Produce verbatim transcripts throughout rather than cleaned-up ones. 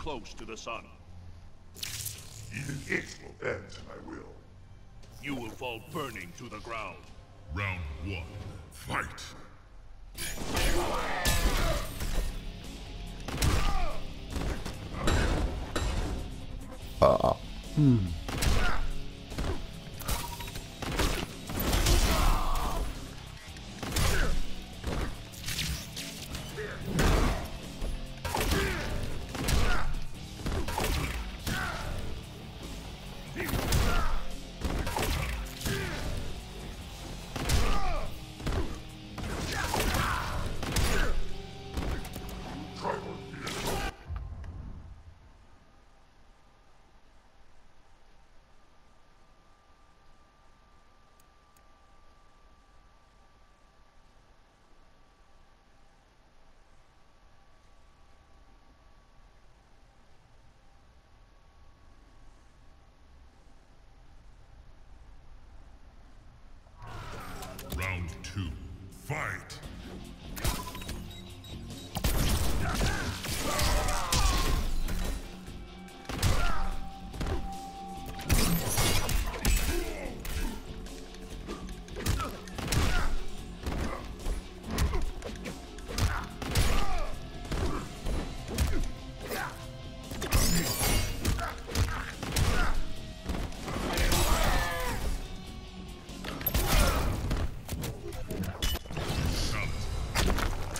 close to the sun. Even it will bend, and I will. You will fall burning to the ground. Round one, fight! Uh, hmm. Round two, fight!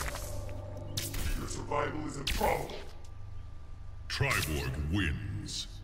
Survival is improbable. Triborg wins.